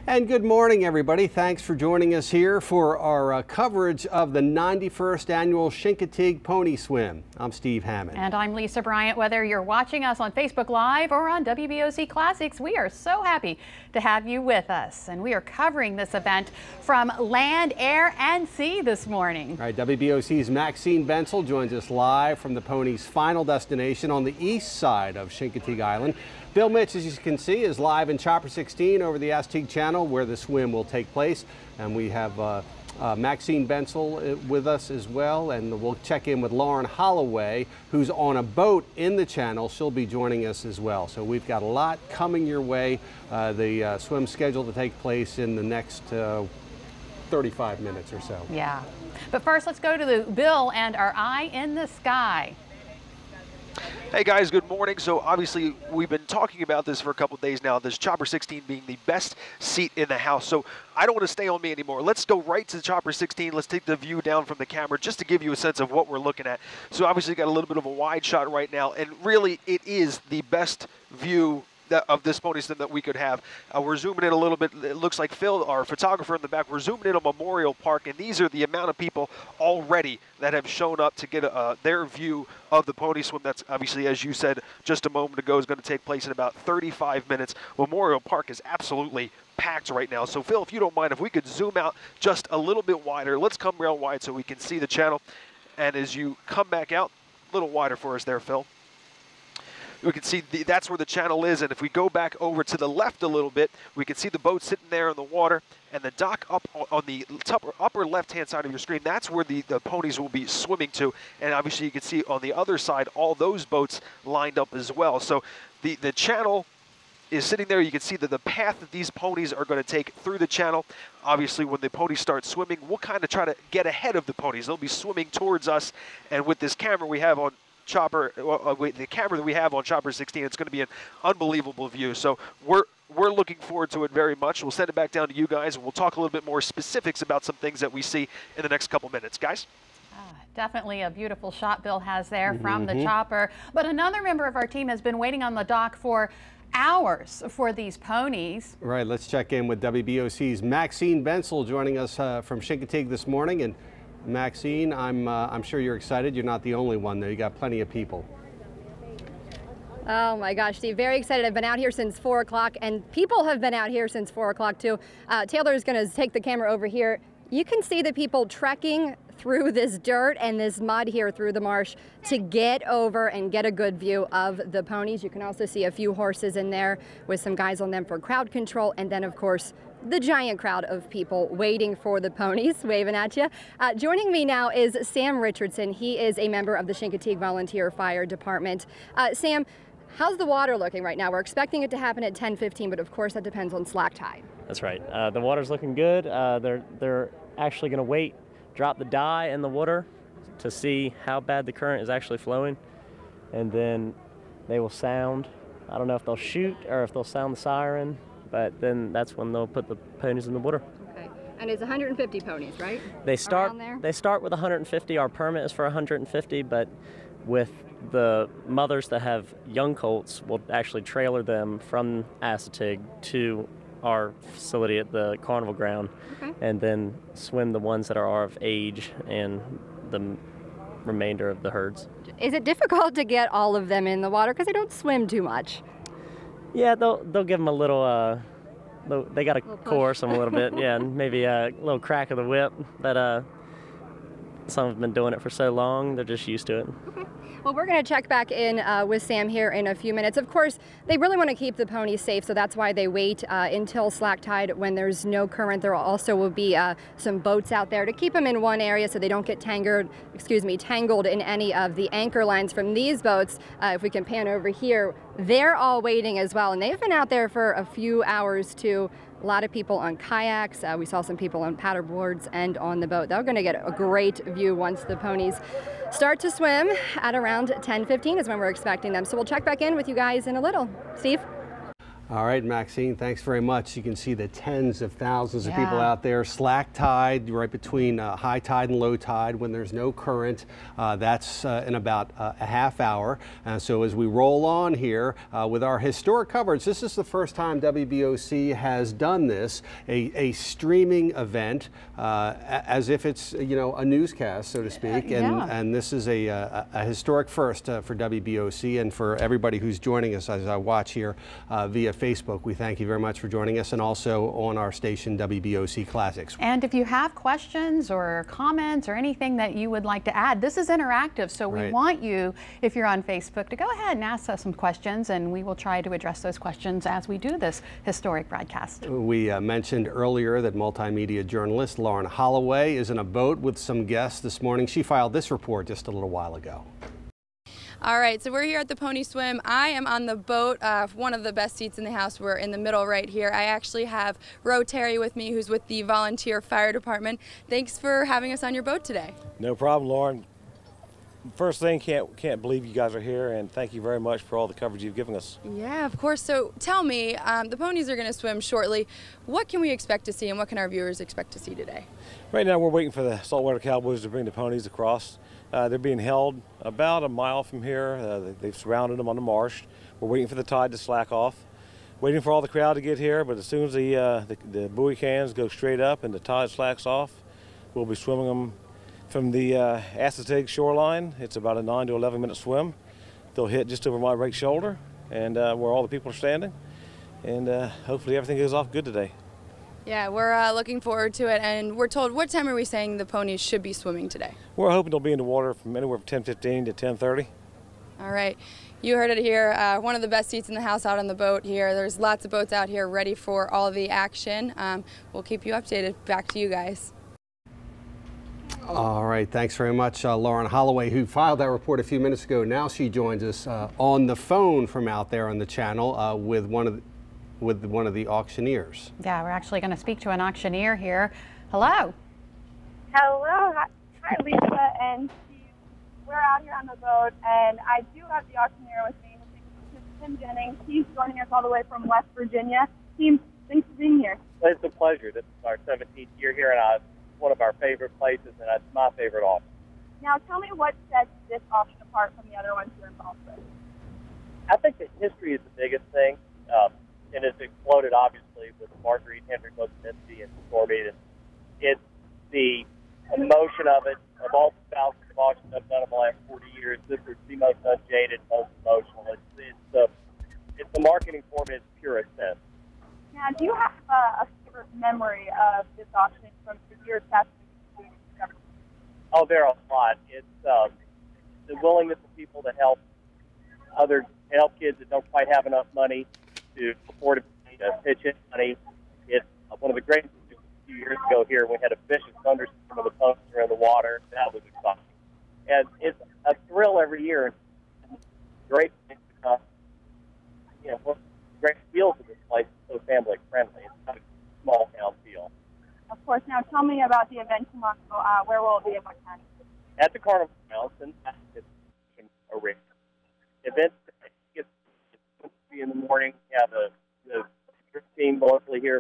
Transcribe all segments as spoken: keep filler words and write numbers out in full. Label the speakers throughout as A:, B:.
A: And good morning, everybody. Thanks for joining us here for our uh, coverage of the ninety-first annual Chincoteague Pony Swim. I'm Steve Hammond.
B: And I'm Lisa Bryant. Whether you're watching us on Facebook Live or on W B O C Classics, we are so happy to have you with us. And we are covering this event from land, air, and sea this morning.
A: All right, W B O C's Maxine Bensel joins us live from the pony's final destination on the east side of Chincoteague Island. Bill Mitch, as you can see, is live in Chopper sixteen over the Aztec Channel where the swim will take place. And we have uh, uh, Maxine Bensel with us as well. And we'll check in with Lauren Holloway, who's on a boat in the channel. She'll be joining us as well. So we've got a lot coming your way. Uh, the uh, swim scheduled to take place in the next uh, thirty-five minutes or so.
B: Yeah. But first, let's go to the Bill and our eye in the sky.
C: Hey guys, good morning. So obviously we've been talking about this for a couple of days now, this Chopper sixteen being the best seat in the house. So I don't want to stay on me anymore. Let's go right to Chopper sixteen. Let's take the view down from the camera just to give you a sense of what we're looking at. So obviously got a little bit of a wide shot right now, and really it is the best view that, of this pony swim that we could have. Uh, we're zooming in a little bit. It looks like Phil, our photographer in the back, we're zooming in on Memorial Park, and these are the amount of people already that have shown up to get uh, their view of the pony swim. That's obviously, as you said just a moment ago, is going to take place in about thirty-five minutes. Memorial Park is absolutely packed right now. So Phil, if you don't mind, if we could zoom out just a little bit wider, let's come real wide so we can see the channel. And as you come back out, a little wider for us there, Phil. We can see the, that's where the channel is, and if we go back over to the left a little bit, we can see the boat sitting there in the water, and the dock up on the upper, upper left-hand side of your screen, that's where the, the ponies will be swimming to, and obviously you can see on the other side all those boats lined up as well. So the, the channel is sitting there. You can see that the path that these ponies are going to take through the channel. Obviously, when the ponies start swimming, we'll kind of try to get ahead of the ponies. They'll be swimming towards us, and with this camera we have on Chopper, uh, wait, the camera that we have on Chopper sixteen, it's going to be an unbelievable view. So we're we're looking forward to it very much. We'll send it back down to you guys, and we'll talk a little bit more specifics about some things that we see in the next couple minutes, guys.
B: Ah, definitely a beautiful shot Bill has there
A: Mm-hmm.
B: from the chopper. But another member of our team has been waiting on the dock for hours for these ponies.
A: Right, let's check in with W B O C's Maxine Bensel joining us uh, from Chincoteague this morning. And Maxine, I'm, uh, I'm sure you're excited. You're not the only one there. You got plenty of people.
D: Oh my gosh, Steve, very excited. I've been out here since four o'clock, and people have been out here since four o'clock too. Uh, Taylor is going to take the camera over here. You can see the people trekking through this dirt and this mud here through the marsh to get over and get a good view of the ponies. You can also see a few horses in there with some guys on them for crowd control, and then of course the giant crowd of people waiting for the ponies, waving at you. Uh, joining me now is Sam Richardson. He is a member of the Chincoteague Volunteer Fire Department. Uh, Sam, how's the water looking right now? We're expecting it to happen at ten fifteen, but of course that depends on slack tide.
E: That's right. Uh, the water's looking good. Uh, they're, they're actually going to wait, drop the dye in the water to see how bad the current is actually flowing, and then they will sound. I don't know if they'll shoot or if they'll sound the siren, but then that's when they'll put the ponies in the water.
D: Okay, and it's one hundred fifty ponies, right?
E: They start.
D: Around there?
E: They start with one hundred fifty. Our permit is for one hundred fifty, but with the mothers that have young colts, we'll actually trailer them from Aztec to our facility at the carnival ground, okay, and then swim the ones that are of age and the remainder of the herds.
D: Is it difficult to get all of them in the water because they don't swim too much?
E: Yeah, they'll they'll give them a little. Uh, they got to course them a little bit. Yeah, and maybe a little crack of the whip. But uh, some have been doing it for so long, they're just used to it.
D: Okay. Well, we're going to check back in uh, with Sam here in a few minutes. Of course, they really want to keep the ponies safe, so that's why they wait uh, until slack tide when there's no current. There also will be uh, some boats out there to keep them in one area so they don't get tangled, excuse me, tangled in any of the anchor lines from these boats. Uh, if we can pan over here, they're all waiting as well, and they've been out there for a few hours too. A lot of people on kayaks. Uh, we saw some people on paddle boards and on the boat. They're going to get a great view once the ponies start to swim at around ten fifteen is when we're expecting them. So we'll check back in with you guys in a little. Steve?
A: All right, Maxine, thanks very much. You can see the tens of thousands of
B: Yeah.
A: people out there. Slack tide, right between uh, high tide and low tide when there's no current. Uh, that's uh, in about uh, a half hour. Uh, so as we roll on here uh, with our historic coverage, this is the first time W B O C has done this, a, a streaming event, uh, as if it's, you know, a newscast, so to speak. And,
B: yeah.
A: and this is a, a, a historic first uh, for W B O C and for everybody who's joining us as I watch here uh, via Facebook. We thank you very much for joining us, and also on our station W B O C Classics.
B: And if you have questions or comments or anything that you would like to add, this is interactive, so we
A: Right.
B: want you, if you're on Facebook, to go ahead and ask us some questions, and we will try to address those questions as we do this historic broadcast.
A: We uh, mentioned earlier that multimedia journalist Lauren Holloway is in a boat with some guests this morning. She filed this report just a little while ago.
F: All right, so we're here at the Pony Swim. I am on the boat, uh, one of the best seats in the house. We're in the middle right here. I actually have Ro Terry with me, who's with the Volunteer Fire Department. Thanks for having us on your boat today.
G: No problem, Lauren. First thing, can't can't believe you guys are here, and thank you very much for all the coverage you've given us.
F: Yeah, of course. So tell me, um, the ponies are going to swim shortly. What can we expect to see, and what can our viewers expect to see today?
G: Right now, we're waiting for the saltwater cowboys to bring the ponies across. Uh, they're being held about a mile from here. Uh, they, they've surrounded them on the marsh. We're waiting for the tide to slack off. Waiting for all the crowd to get here, but as soon as the, uh, the, the buoy cans go straight up and the tide slacks off, we'll be swimming them from the uh, Chincoteague shoreline. It's about a nine to eleven minute swim. They'll hit just over my right shoulder, and uh, where all the people are standing. And uh, hopefully everything goes off good today.
F: Yeah, we're uh, looking forward to it, and we're told, what time are we saying the ponies should be swimming today?
G: We're hoping they'll be in the water from anywhere from ten fifteen to ten thirty.
F: All right, you heard it here. Uh, one of the best seats in the house out on the boat here. There's lots of boats out here ready for all the action. Um, we'll keep you updated. Back to you guys.
A: All right, thanks very much, uh, Lauren Holloway, who filed that report a few minutes ago. Now she joins us uh, on the phone from out there on the channel uh, with one of the, with one of the auctioneers.
B: Yeah, we're actually going to speak to an auctioneer here. Hello.
H: Hello, hi, hi Lisa and Steve. We're out here on the boat, and I do have the auctioneer with me. This is Tim Jennings. He's joining us all the way from West Virginia. Team, thanks for being here.
I: It's a pleasure. This is our seventeenth year here, and it's one of our favorite places, and it's my favorite auction.
H: Now, tell me what sets this auction apart from the other ones you're involved with.
I: I think the history is the biggest thing, um, and it's exploded, obviously, with Marguerite Hendrick, Lipinski, and Stormy. And it's the emotion of it, of all the thousands of auctions I've done in the last forty years. This is the most unjaded, most emotional. It's, it's, the, it's the marketing form in its purest sense.
H: Now, do you have uh, a favorite memory of this auction from the years past?
I: Oh, there are a lot. It's um, the willingness of people to help other help kids that don't quite have enough money to afford to pitch in money. It's one of the great things a few years ago here. We had a vicious thunderstorm of the pumps are in the water. That was exciting. And it's a thrill every year. Great things to come. You know, what great feels of this place is so family friendly. It's not a small town feel.
H: Of course. Now, tell me about the event tomorrow. Uh, where will it be and what time?
I: At the Carnival Grounds in a ring. Event it's in the morning. Yeah, the the team locally here.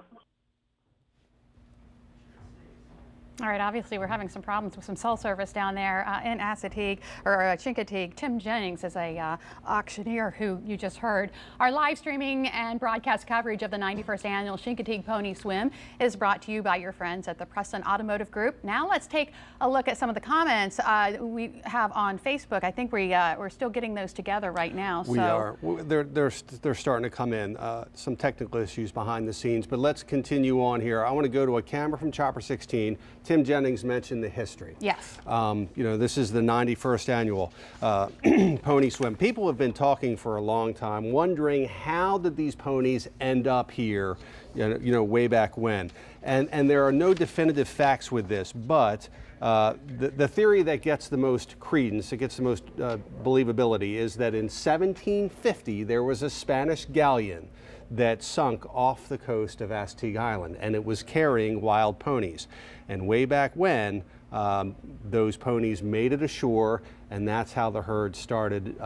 B: All right, obviously we're having some problems with some cell service down there uh, in Chincoteague, or uh, Chincoteague. Tim Jennings is a uh, auctioneer who you just heard. Our live streaming and broadcast coverage of the ninety-first annual Chincoteague Pony Swim is brought to you by your friends at the Preston Automotive Group. Now let's take a look at some of the comments uh, we have on Facebook. I think we, uh, we're still getting those together right now.
A: We
B: so.
A: are. They're, they're, they're starting to come in. Uh, some technical issues behind the scenes, but let's continue on here. I want to go to a camera from Chopper sixteen. Tim Jennings mentioned the history.
B: Yes.
A: Um, you know, this is the ninety-first annual uh, Pony Swim. People have been talking for a long time, wondering how did these ponies end up here, you know, you know way back when. And, and there are no definitive facts with this, but uh, the, the theory that gets the most credence, it gets the most uh, believability, is that in seventeen fifty there was a Spanish galleon that sunk off the coast of Chincoteague Island, and it was carrying wild ponies. And way back when, um, those ponies made it ashore, and that's how the herd started uh,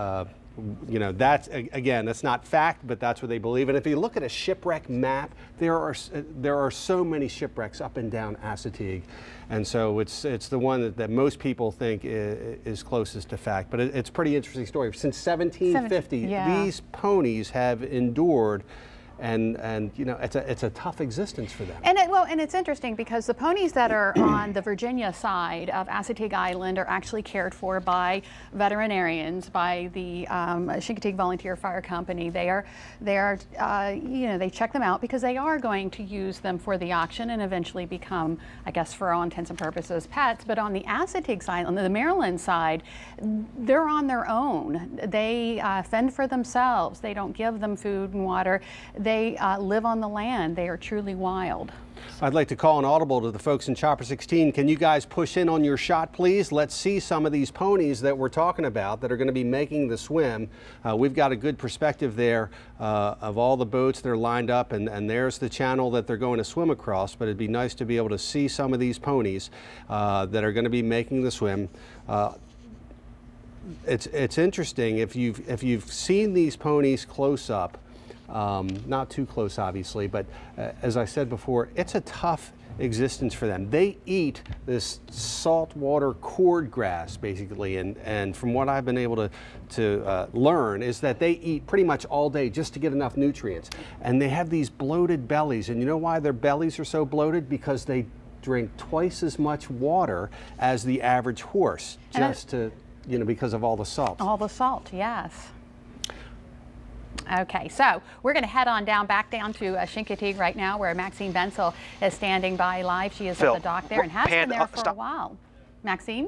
A: You know, that's, again, that's not fact, but that's what they believe. And if you look at a shipwreck map, there are there are so many shipwrecks up and down Chincoteague, and so it's it's the one that, that most people think is, is closest to fact. But it, it's a pretty interesting story. Since seventeen fifty,
B: yeah.
A: these ponies have endured. And, and you know, it's a, it's a tough existence for them.
B: And it, well, and it's interesting because the ponies that are on the Virginia side of Chincoteague Island are actually cared for by veterinarians, by the um, Chincoteague Volunteer Fire Company. They are, they are, uh, you know, they check them out because they are going to use them for the auction and eventually become, I guess, for all intents and purposes, pets. But on the Chincoteague side, on the Maryland side, they're on their own. They uh, fend for themselves. They don't give them food and water. They They uh, live on the land. They are truly wild.
A: I'd like to call an audible to the folks in Chopper sixteen. Can you guys push in on your shot, please? Let's see some of these ponies that we're talking about that are going to be making the swim. Uh, we've got a good perspective there uh, of all the boats that are lined up, and, and there's the channel that they're going to swim across. But it'd be nice to be able to see some of these ponies uh, that are going to be making the swim. Uh, it's it's interesting if you've if you've seen these ponies close up. Um, not too close, obviously, but uh, as I said before, it's a tough existence for them. They eat this saltwater cord grass, basically, and, and from what I've been able to, to uh, learn is that they eat pretty much all day just to get enough nutrients. And they have these bloated bellies, and you know why their bellies are so bloated? Because they drink twice as much water as the average horse, just to, you know, because of all the salt.
B: All the salt, yes. Okay, so we're going to head on down, back down to uh, Chincoteague right now, where Maxine Bensel is standing by live. She is
C: Phil,
B: at the dock there and has
C: pan,
B: been there
C: uh,
B: for
C: stop.
B: a while. Maxine?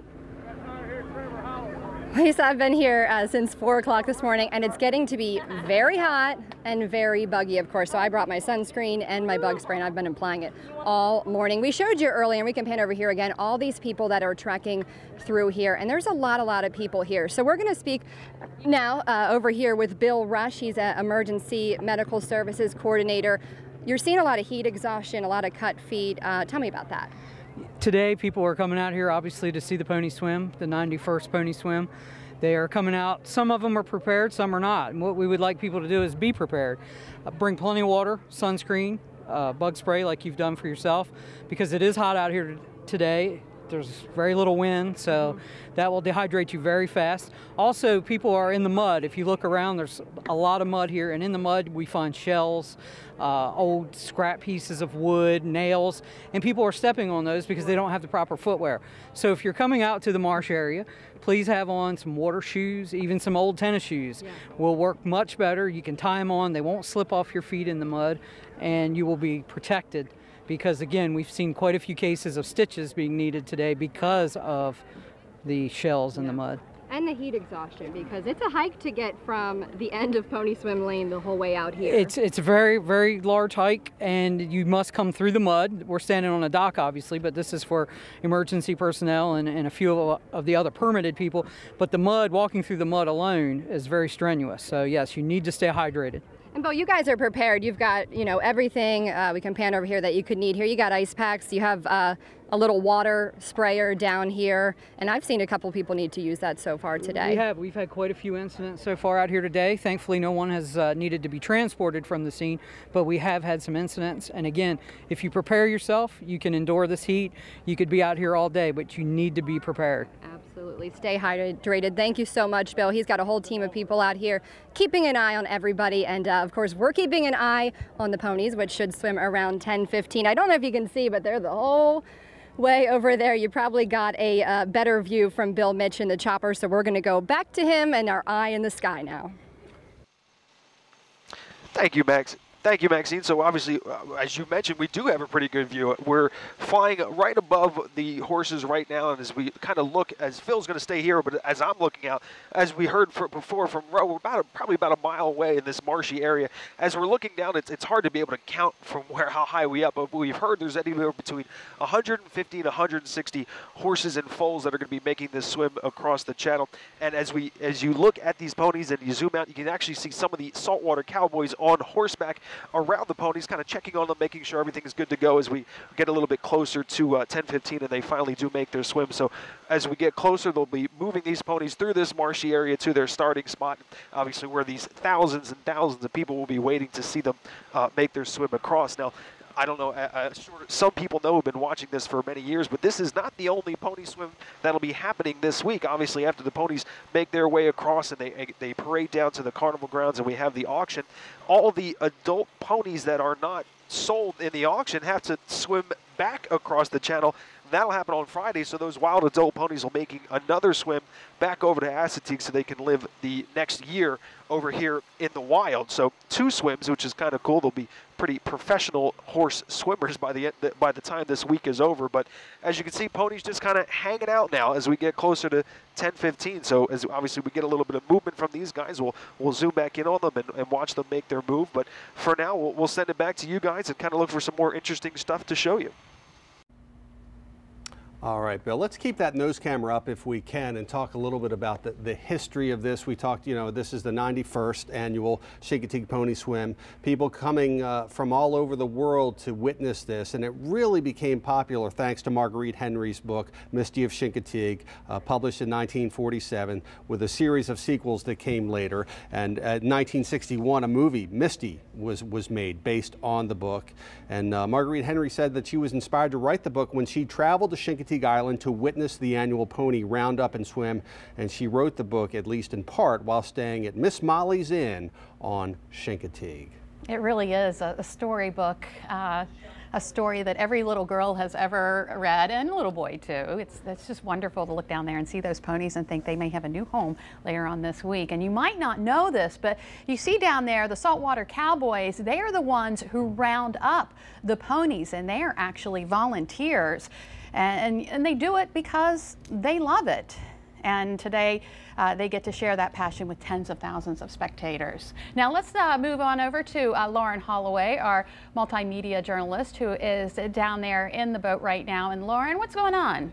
D: Lisa, I've been here uh, since four o'clock this morning, and it's getting to be very hot and very buggy, of course. So I brought my sunscreen and my bug spray, and I've been applying it all morning. We showed you earlier, and we can pan over here again, all these people that are trekking through here, and there's a lot, a lot of people here. So we're going to speak now uh, over here with Bill Rush. He's an emergency medical services coordinator. You're seeing a lot of heat exhaustion, a lot of cut feet. Uh, tell me about that.
J: Today, people are coming out here obviously to see the pony swim, the ninety-first pony swim. They are coming out. Some of them are prepared, some are not. And what we would like people to do is be prepared. Uh, bring plenty of water, sunscreen, uh, bug spray like you've done for yourself, because it is hot out here today. There's very little wind, so that will dehydrate you very fast. Also, people are in the mud. If you look around, there's a lot of mud here, and in the mud we find shells, uh, old scrap pieces of wood, nails, and people are stepping on those because they don't have the proper footwear. So if you're coming out to the marsh area, please have on some water shoes, even some old tennis shoes. Yeah. Will work much better. You can tie them on, they won't slip off your feet in the mud, and you will be protected. Because again, we've seen quite a few cases of stitches being needed today because of the shells in
D: yeah.
J: the mud.
D: And the heat exhaustion, because it's a hike to get from the end of Pony Swim Lane the whole way out here.
J: It's, it's a very, very large hike, and you must come through the mud. We're standing on a dock, obviously, but this is for emergency personnel and, and a few of, of the other permitted people. But the mud, walking through the mud alone is very strenuous. So yes, you need to stay hydrated.
D: And Bo, you guys are prepared. You've got, you know, everything uh, we can pan over here that you could need here. You got ice packs. You have uh, a little water sprayer down here, and I've seen a couple people need to use that so far today.
J: We have. We've had quite a few incidents so far out here today. Thankfully, no one has uh, needed to be transported from the scene, but we have had some incidents. And again, if you prepare yourself, you can endure this heat. You could be out here all day, but you need to be prepared.
D: Absolutely. Stay hydrated. Thank you so much, Bill. He's got a whole team of people out here keeping an eye on everybody. And uh, of course, we're keeping an eye on the ponies, which should swim around ten fifteen. I don't know if you can see, but they're the whole way over there. You probably got a uh, better view from Bill Mitch in the chopper. So we're going to go back to him and our eye in the sky now.
C: Thank you, Max. Thank you, Maxine. So obviously, uh, as you mentioned, we do have a pretty good view. We're flying right above the horses right now, and as we kind of look, as Phil's going to stay here, but as I'm looking out, as we heard from before from Roe, we're about a, probably about a mile away in this marshy area. As we're looking down, it's, it's hard to be able to count from where how high we up, but we've heard there's anywhere between one hundred fifty and one hundred sixty horses and foals that are going to be making this swim across the channel. And as we as you look at these ponies and you zoom out, you can actually see some of the saltwater cowboys on horseback. around the ponies, kind of checking on them, making sure everything is good to go as we get a little bit closer to uh, ten fifteen and they finally do make their swim. So as we get closer, they'll be moving these ponies through this marshy area to their starting spot, obviously where these thousands and thousands of people will be waiting to see them uh, make their swim across. Now, I don't know, uh, uh, some people know have been watching this for many years, but this is not the only pony swim that'll be happening this week. Obviously, after the ponies make their way across and they, they parade down to the carnival grounds and we have the auction, all the adult ponies that are not sold in the auction have to swim back across the channel. That'll happen on Friday, so those wild adult ponies will be making another swim back over to Chincoteague so they can live the next year over here in the wild. So two swims, which is kind of cool. They'll be pretty professional horse swimmers by the end, by the time this week is over. But as you can see, ponies just kind of hanging out now as we get closer to ten fifteen. So as obviously we get a little bit of movement from these guys, we'll we'll zoom back in on them and, and watch them make their move. But for now, we'll, we'll send it back to you guys and kind of look for some more interesting stuff to show you.
A: All right, Bill, let's keep that nose camera up if we can and talk a little bit about the, the history of this. We talked, you know, this is the ninety-first annual Chincoteague Pony Swim. People coming uh, from all over the world to witness this, and it really became popular thanks to Marguerite Henry's book, Misty of Chincoteague, uh, published in nineteen forty-seven, with a series of sequels that came later. And uh, in nineteen sixty-one, a movie, Misty, was, was made based on the book. And uh, Marguerite Henry said that she was inspired to write the book when she traveled to Chincoteague Island to witness the annual pony roundup and swim, and she wrote the book at least in part while staying at Miss Molly's Inn on Chincoteague.
B: It really is a, a storybook, uh, a story that every little girl has ever read, and a little boy too. It's, it's just wonderful to look down there and see those ponies and think they may have a new home later on this week. And you might not know this, but you see down there the saltwater cowboys, they are the ones who round up the ponies, and they are actually volunteers. And, and they do it because they love it. And today uh, they get to share that passion with tens of thousands of spectators. Now let's uh, move on over to uh, Lauren Holloway, our multimedia journalist, who is down there in the boat right now. And Lauren, what's going on?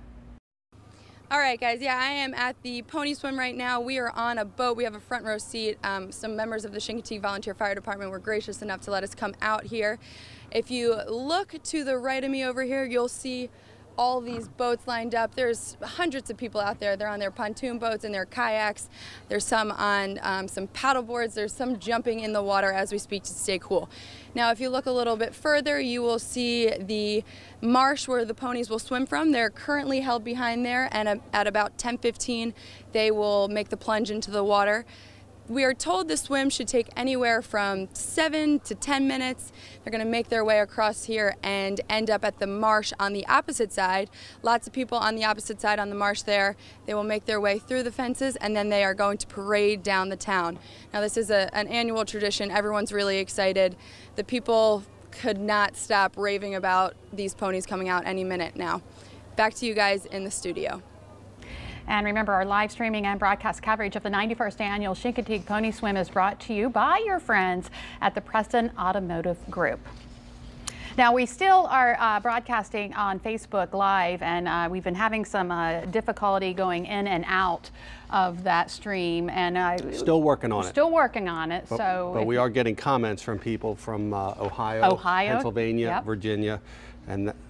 F: All right, guys, yeah, I am at the pony swim right now. We are on a boat. We have a front row seat. Um, some members of the Chincoteague Volunteer Fire Department were gracious enough to let us come out here. If you look to the right of me over here, you'll see all these boats lined up. There's hundreds of people out there. They're on their pontoon boats and their kayaks. There's some on um, some paddle boards. There's some jumping in the water as we speak to stay cool. Now, if you look a little bit further, you will see the marsh where the ponies will swim from. They're currently held behind there, and at about ten fifteen, they will make the plunge into the water. We are told the swim should take anywhere from seven to ten minutes. They're going to make their way across here and end up at the marsh on the opposite side. Lots of people on the opposite side on the marsh there. They will make their way through the fences, and then they are going to parade down the town. Now, this is a, an annual tradition. Everyone's really excited. The people could not stop raving about these ponies coming out any minute now. Back to you guys in the studio.
B: And remember, our live streaming and broadcast coverage of the ninety-first annual Chincoteague Pony Swim is brought to you by your friends at the Preston Automotive Group. Now, we still are uh, broadcasting on Facebook Live, and uh, we've been having some uh, difficulty going in and out of that stream. And uh,
A: still working on it.
B: Still working on it.
A: But,
B: so,
A: but we are getting comments from people from uh, Ohio,
B: Ohio,
A: Pennsylvania,
B: yep.
A: Virginia, and th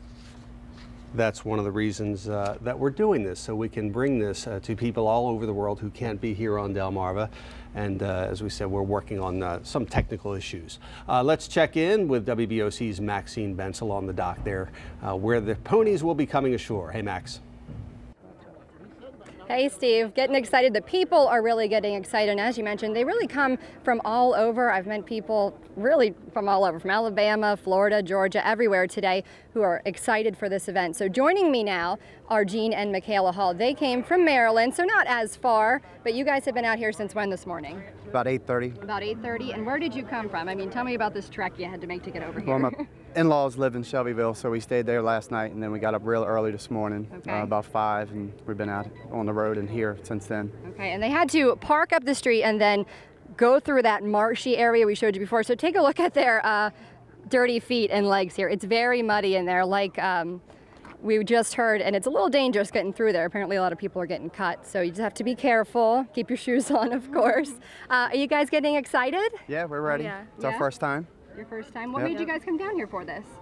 A: that's one of the reasons uh, that we're doing this, so we can bring this uh, to people all over the world who can't be here on Delmarva. And uh, as we said, we're working on uh, some technical issues. Uh, let's check in with W B O C's Maxine Bensel on the dock there, uh, where the ponies will be coming ashore. Hey, Max.
D: Hey, Steve, getting excited. The people are really getting excited. And as you mentioned, they really come from all over. I've met people really from all over, from Alabama, Florida, Georgia, everywhere today who are excited for this event. So joining me now are Jean and Michaela Hall. They came from Maryland, so not as far, but you guys have been out here since when this morning?
K: About eight thirty.
D: About eight thirty. And where did you come from? I mean, tell me about this trek you had to make to get over here.
K: Well, my in-laws live in Shelbyville, so we stayed there last night, and then we got up real early this morning,
D: okay.
K: uh, about five, and we've been out on the road and here since then.
D: Okay, and they had to park up the street and then go through that marshy area we showed you before. So take a look at their uh, dirty feet and legs here. It's very muddy in there, like um, we just heard, and it's a little dangerous getting through there. Apparently a lot of people are getting cut, so you just have to be careful. Keep your shoes on, of course. Uh, are you guys getting excited?
K: Yeah, we're ready.
D: Yeah.
K: It's
D: yeah?
K: our first time.
D: Your first time. What
K: Yep.
D: made you guys come down here for this?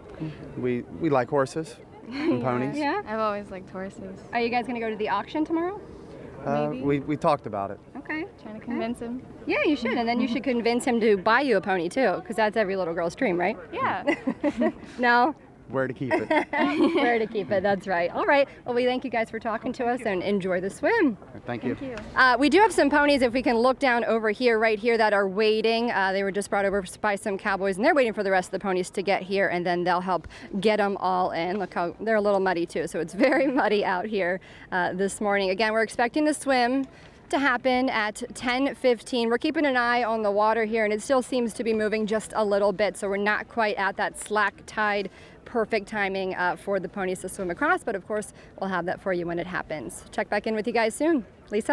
K: We we like horses and ponies.
D: Yeah.
F: I've always liked horses.
D: Are you guys going to go to the auction tomorrow?
K: Uh,
F: Maybe.
K: we we talked about it.
D: Okay.
F: Trying to convince him.
D: Yeah, you should, and then you should convince him to buy you a pony too, because that's every little girl's dream, right?
B: Yeah.
D: No.
K: Where to keep it?
D: Where to keep it, that's right. All right, well, we thank you guys for talking to us and enjoy the swim.
K: Thank you.
F: Thank you.
D: Uh, we do have some ponies, if we can look down over here, right here, that are waiting. Uh, they were just brought over by some cowboys, and they're waiting for the rest of the ponies to get here, and then they'll help get them all in. Look how they're a little muddy too, so it's very muddy out here uh, this morning. Again, we're expecting the swim to happen at ten fifteen. We're keeping an eye on the water here, and it still seems to be moving just a little bit, so we're not quite at that slack tide perfect timing uh, for the ponies to swim across, but of course we'll have that for you when it happens. Check back in with you guys soon. Lisa?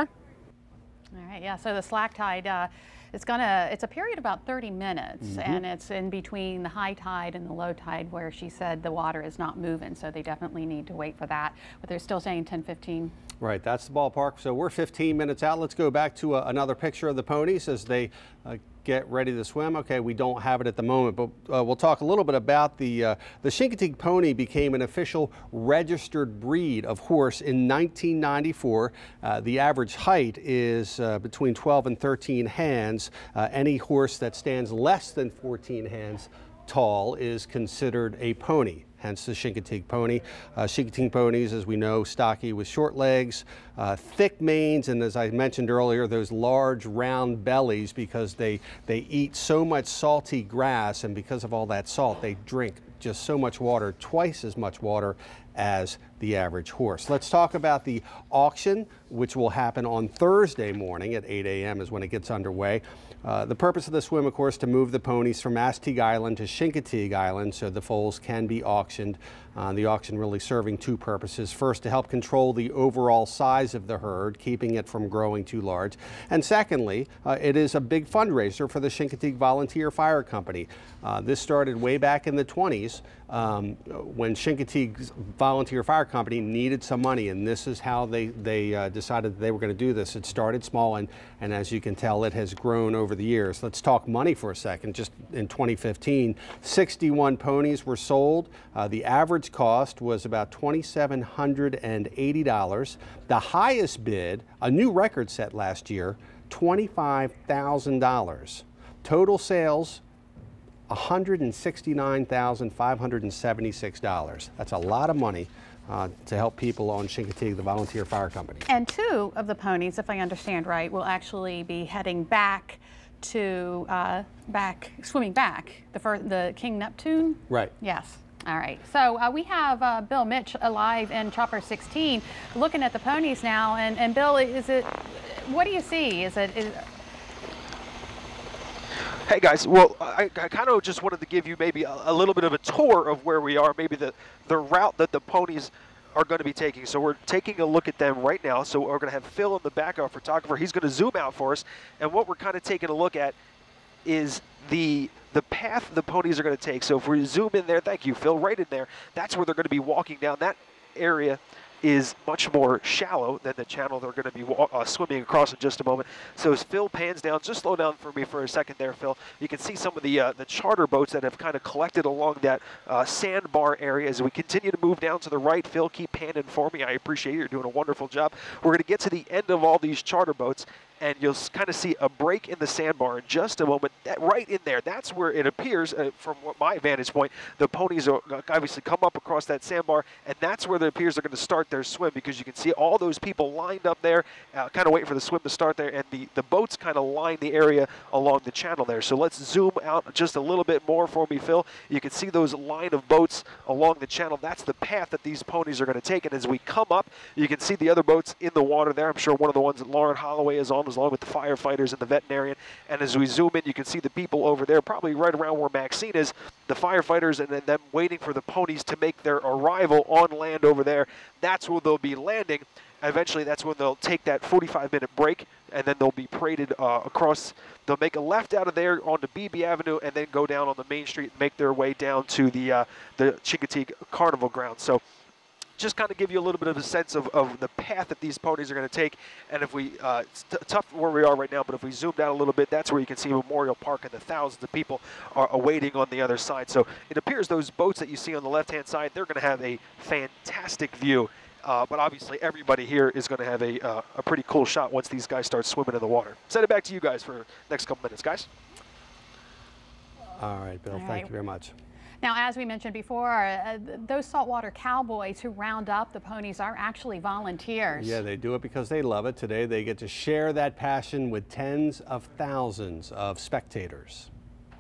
B: All right, yeah, so the slack tide, uh, it's gonna, it's a period of about thirty minutes,
A: Mm-hmm.
B: and it's in between the high tide and the low tide where she said the water is not moving, so they definitely need to wait for that, but they're still saying ten fifteen.
A: Right, that's the ballpark. So we're fifteen minutes out. Let's go back to uh, another picture of the ponies as they uh, get ready to swim. Okay, we don't have it at the moment, but uh, we'll talk a little bit about the uh, the Chincoteague pony became an official registered breed of horse in nineteen ninety-four. Uh, the average height is uh, between twelve and thirteen hands. Uh, any horse that stands less than fourteen hands tall is considered a pony, hence the Chincoteague pony. Uh, Chincoteague ponies, as we know, stocky with short legs, uh, thick manes, and as I mentioned earlier, those large round bellies because they, they eat so much salty grass, and because of all that salt, they drink just so much water, twice as much water as the average horse. Let's talk about the auction, which will happen on Thursday morning at eight A M is when it gets underway. Uh, the purpose of the swim, of course, to move the ponies from Chincoteague Island to Chincoteague Island so the foals can be auctioned. Uh, the auction really serving two purposes. First, to help control the overall size of the herd, keeping it from growing too large. And secondly, uh, it is a big fundraiser for the Chincoteague Volunteer Fire Company. Uh, this started way back in the twenties um, when Chincoteague's Volunteer Fire Company needed some money, and this is how they, they uh, decided that they were going to do this. It started small, and, and as you can tell, it has grown over the years. Let's talk money for a second. Just in twenty fifteen, sixty-one ponies were sold. Uh, the average cost was about two thousand seven hundred eighty dollars. The highest bid, a new record set last year, twenty-five thousand dollars. Total sales, one hundred sixty-nine thousand five hundred seventy-six dollars. That's a lot of money uh, to help people on Chincoteague, the Volunteer Fire Company.
B: And two of the ponies, if I understand right, will actually be heading back to, uh, back, swimming back, the, first, the King Neptune?
A: Right.
B: Yes. All right, so uh, we have uh, Bill Mitch alive in Chopper sixteen, looking at the ponies now. And, and Bill, is it? What do you see? Is it? Is,
C: Hey guys, well, I, I kind of just wanted to give you maybe a, a little bit of a tour of where we are, maybe the, the route that the ponies are going to be taking. So we're taking a look at them right now. So we're going to have Phil in the back, our photographer. He's going to zoom out for us. And what we're kind of taking a look at is the the path the ponies are going to take. So if we zoom in there, thank you, Phil, right in there, that's where they're going to be walking down. That area is much more shallow than the channel they're going to be uh, swimming across in just a moment. So as Phil pans down, just slow down for me for a second there, Phil. You can see some of the uh, the charter boats that have kind of collected along that uh, sandbar area. As we continue to move down to the right, Phil, keep panning for me. I appreciate you. You're doing a wonderful job. We're going to get to the end of all these charter boats, and you'll kind of see a break in the sandbar in just a moment. That right in there, that's where it appears, uh, from what my vantage point, the ponies are obviously come up across that sandbar, and that's where it appears they're going to start their swim, because you can see all those people lined up there, uh, kind of waiting for the swim to start there, and the, the boats kind of line the area along the channel there. So let's zoom out just a little bit more for me, Phil. You can see those line of boats along the channel. That's the path that these ponies are going to take, and as we come up, you can see the other boats in the water there. I'm sure one of the ones that Lauren Holloway is on, along with the firefighters and the veterinarian. And as we zoom in, you can see the people over there, probably right around where Maxine is, the firefighters, and then them waiting for the ponies to make their arrival on land over there. That's where they'll be landing. Eventually, that's when they'll take that forty-five minute break, and then they'll be paraded uh, across. They'll make a left out of there onto B B Avenue, and then go down on the main street and make their way down to the uh, the Chincoteague Carnival grounds. So just kind of give you a little bit of a sense of, of the path that these ponies are going to take. And if we, uh, it's t tough where we are right now, but if we zoomed out a little bit, that's where you can see Memorial Park and the thousands of people are awaiting on the other side. So it appears those boats that you see on the left-hand side, they're going to have a fantastic view. Uh, but obviously everybody here is going to have a, uh, a pretty cool shot once these guys start swimming in the water. Send it back to you guys for the next couple minutes, guys.
A: All right, Bill,
B: All
A: thank
B: right.
A: you very much.
B: Now, as we mentioned before, uh, those saltwater cowboys who round up the ponies are actually volunteers.
A: Yeah, they do it because they love it. Today they get to share that passion with tens of thousands of spectators.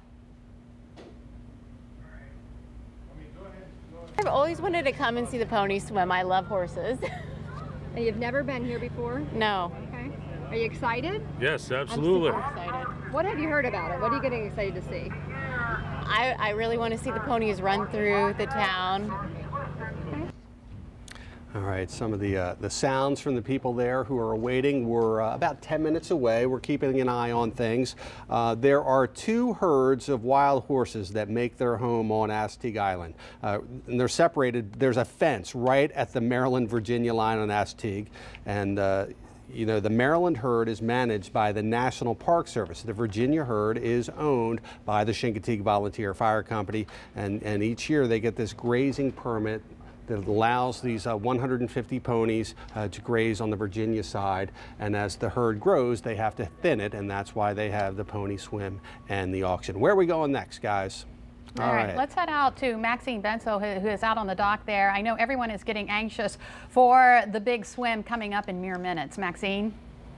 L: I've always wanted to come and see the pony swim. I love horses.
D: And you've never been here before?
L: No.
D: Okay. Are you excited?
M: Yes, absolutely.
L: I'm super excited.
D: What have you heard about it? What are you getting excited to see?
L: I, I really want to see the ponies run through the town.
A: All right, some of the uh, the sounds from the people there who are waiting were uh, about ten minutes away. We're keeping an eye on things. Uh, there are two herds of wild horses that make their home on Chincoteague Island. Uh, and they're separated. There's a fence right at the Maryland-Virginia line on Chincoteague. And uh, you know, the Maryland herd is managed by the National Park Service. The Virginia herd is owned by the Chincoteague Volunteer Fire Company. And, and each year they get this grazing permit that allows these uh, one hundred fifty ponies uh, to graze on the Virginia side. And as the herd grows, they have to thin it, and that's why they have the pony swim and the auction. Where are we going next, guys?
B: All, All right. right, let's head out to Maxine Benso, who, who is out on the dock there. I know everyone is getting anxious for the big swim coming up in mere minutes. Maxine?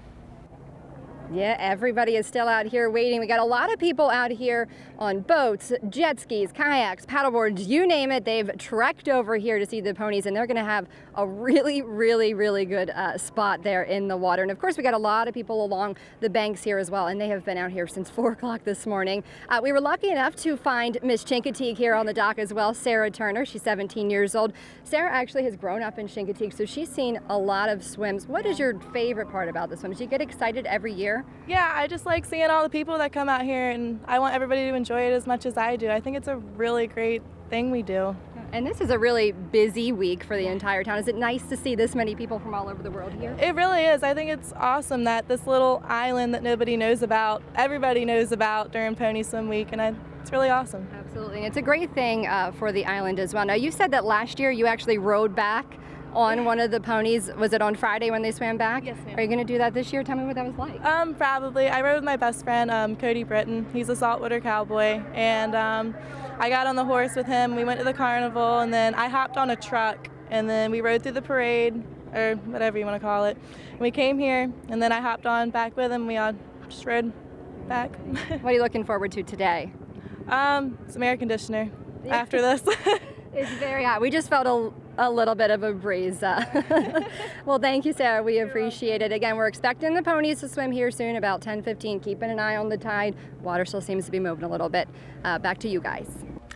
D: Yeah, everybody is still out here waiting. We got a lot of people out here on boats, jet skis, kayaks, paddleboards, you name it. They've trekked over here to see the ponies, and they're going to have a really, really, really good uh, spot there in the water. And of course, we got a lot of people along the banks here as well, and they have been out here since four o'clock this morning. Uh, we were lucky enough to find Miss Chincoteague here on the dock as well, Sarah Turner. She's seventeen years old. Sarah actually has grown up in Chincoteague, so she's seen a lot of swims. What is your favorite part about the swim? Do you get excited every year?
N: Yeah, I just like seeing all the people that come out here, and I want everybody to enjoy it as much as I do. I think it's a really great thing we do.
D: And this is a really busy week for the entire town. Is it nice to see this many people from all over the world here?
N: It really is. I think it's awesome that this little island that nobody knows about, everybody knows about during Pony Swim Week, and I, it's really awesome.
D: Absolutely. It's a great thing uh, for the island as well. Now, you said that last year you actually rode back on one of the ponies. Was it on Friday when they swam back?
N: Yes, ma'am.
D: Are you going to do that this year? Tell me what that was like.
N: Um, probably. I rode with my best friend, um, Cody Britton. He's a saltwater cowboy, and um, I got on the horse with him. We went to the carnival, and then I hopped on a truck, and then we rode through the parade, or whatever you want to call it. And we came here, and then I hopped on back with him. We all just rode back.
D: What are you looking forward to today?
N: Um, some air conditioner after this.
D: It's very hot. We just felt a, a little bit of a breeze. Uh, well, thank you, Sarah. We appreciate it. Again, we're expecting the ponies to swim here soon, about ten fifteen. Keeping an eye on the tide. Water still seems to be moving a little bit. Uh, back to you guys.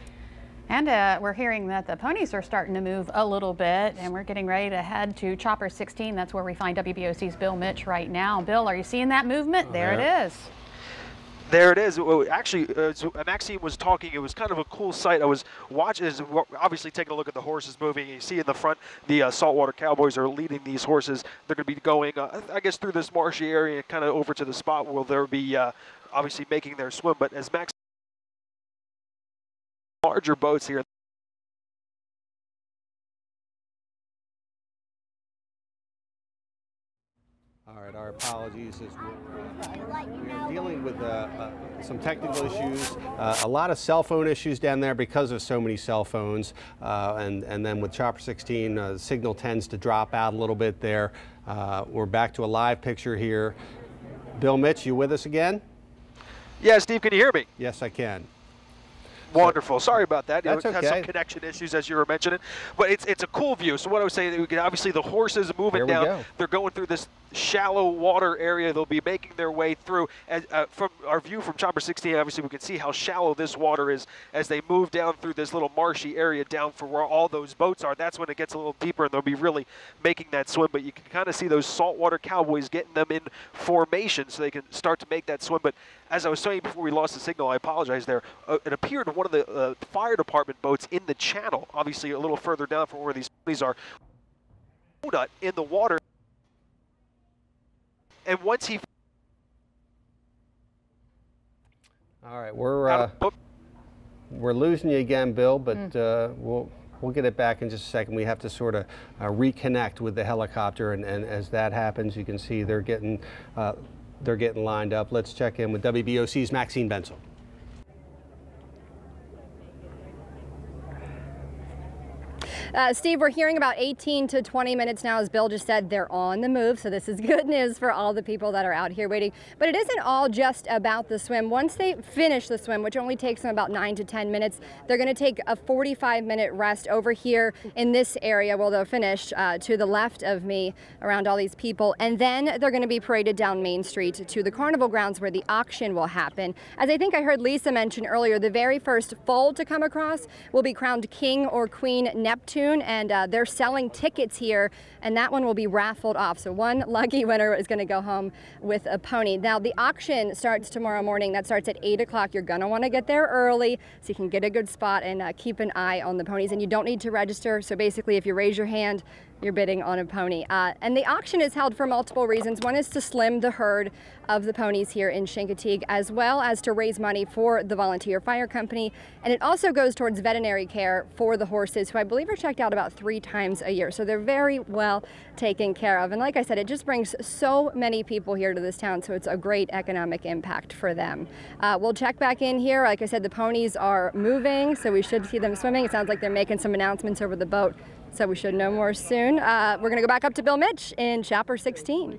B: And uh, we're hearing that the ponies are starting to move a little bit, and we're getting ready to head to Chopper sixteen. That's where we find W B O C's Bill Mitch right now. Bill, are you seeing that movement?
C: Oh,
B: there
C: yeah.
B: it is.
C: There it is. Well, actually, uh, so Maxine was talking. It was kind of a cool sight. I was watching, obviously taking a look at the horses moving. You see in the front, the uh, saltwater cowboys are leading these horses. They're going to be going, uh, I guess, through this marshy area and kind of over to the spot where they'll be uh, obviously making their swim. But as Max, larger boats here.
A: All right, our apologies as we're, uh, we're dealing with uh, uh, some technical issues, uh, a lot of cell phone issues down there because of so many cell phones, uh, and, and then with Chopper sixteen, uh, the signal tends to drop out a little bit there. Uh, we're back to a live picture here. Bill Mitch, you with us again?
C: Yeah, Steve, can you hear me?
A: Yes, I can.
C: Wonderful. Sorry about that.
A: That's
C: it has
A: okay.
C: some connection issues, as you were mentioning, but it's it's a cool view. So what I was saying, we can obviously the horses moving
A: There we
C: down.
A: go.
C: They're going through this shallow water area. They'll be making their way through. As, uh, from our view from Chopper sixteen, obviously we can see how shallow this water is as they move down through this little marshy area down for where all those boats are. That's when it gets a little deeper, and they'll be really making that swim. But you can kind of see those saltwater cowboys getting them in formation so they can start to make that swim. But as I was saying before we lost the signal, I apologize there. Uh, it appeared one of the uh, fire department boats in the channel, obviously a little further down from where these ponies are, donut in the water. And once he...
A: All right, we're uh, we're losing you again, Bill, but mm. uh, we'll we'll get it back in just a second. We have to sort of uh, reconnect with the helicopter, and, and as that happens, you can see they're getting uh, they're getting lined up. Let's check in with W B O C's Maxine Bensel.
D: Uh, Steve, we're hearing about eighteen to twenty minutes now. As Bill just said, they're on the move, so this is good news for all the people that are out here waiting. But it isn't all just about the swim. Once they finish the swim, which only takes them about nine to ten minutes, they're going to take a forty-five minute rest over here in this area where they'll finish uh, to the left of me around all these people. And then they're going to be paraded down Main Street to the carnival grounds where the auction will happen. As I think I heard Lisa mention earlier, the very first foal to come across will be crowned King or Queen Neptune. And uh, they're selling tickets here, and that one will be raffled off. So one lucky winner is going to go home with a pony. Now, the auction starts tomorrow morning. That starts at eight o'clock. You're going to want to get there early so you can get a good spot and uh, keep an eye on the ponies. And you don't need to register. So basically, if you raise your hand, you're bidding on a pony. Uh, and the auction is held for multiple reasons. One is to slim the herd of the ponies here in Chincoteague, as well as to raise money for the volunteer fire company. And it also goes towards veterinary care for the horses, who I believe are checked out about three times a year. So they're very well taken care of. And like I said, it just brings so many people here to this town, so it's a great economic impact for them. Uh, we'll check back in here. Like I said, the ponies are moving, so we should see them swimming. It sounds like they're making some announcements over the boat, so we should know more soon. Uh, we're going to go back up to Bill Mitch in Chopper sixteen.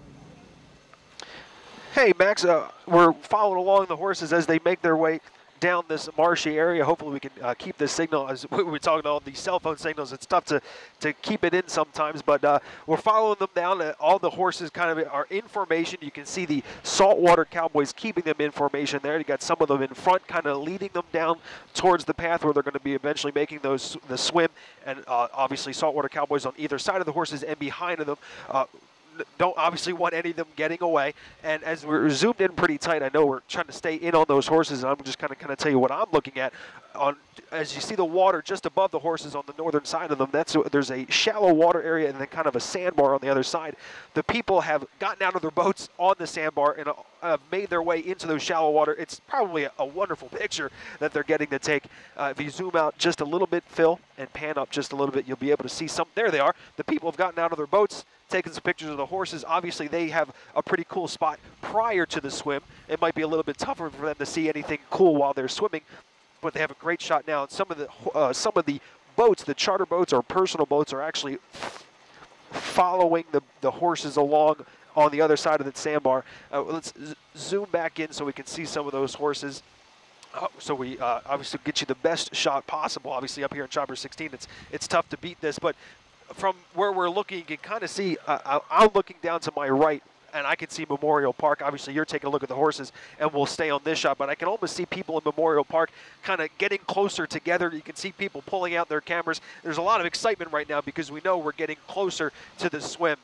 C: Hey, Max, uh, we're following along the horses as they make their way down this marshy area. Hopefully we can uh, keep this signal. As we were talking about these cell phone signals, it's tough to, to keep it in sometimes, but uh, we're following them down. Uh, all the horses kind of are in formation. You can see the Saltwater Cowboys keeping them in formation there. You got some of them in front, kind of leading them down towards the path where they're going to be eventually making those the swim, and uh, obviously Saltwater Cowboys on either side of the horses and behind of them. Uh, don't obviously want any of them getting away. And as we're zoomed in pretty tight, I know we're trying to stay in on those horses, and I'm just kind of kind of tell you what I'm looking at. On as you see the water just above the horses on the northern side of them, that's there's a shallow water area and then kind of a sandbar on the other side. The people have gotten out of their boats on the sandbar and uh, made their way into those shallow water. It's probably a, a wonderful picture that they're getting to take. Uh, if you zoom out just a little bit, Phil, and pan up just a little bit, you'll be able to see some. There they are. The people have gotten out of their boats, taking some pictures of the horses. Obviously, they have a pretty cool spot prior to the swim. It might be a little bit tougher for them to see anything cool while they're swimming, but they have a great shot now. And some of the uh, some of the boats, the charter boats or personal boats, are actually following the, the horses along on the other side of the sandbar. Uh, let's zoom back in so we can see some of those horses. Uh, so we uh, obviously get you the best shot possible. Obviously, up here in Chopper sixteen, it's it's tough to beat this, but from where we're looking, you can kind of see, uh, I'm looking down to my right, and I can see Memorial Park. Obviously, you're taking a look at the horses, and we'll stay on this shot, but I can almost see people in Memorial Park kind of getting closer together. You can see people pulling out their cameras. There's a lot of excitement right now because we know we're getting closer to the swim.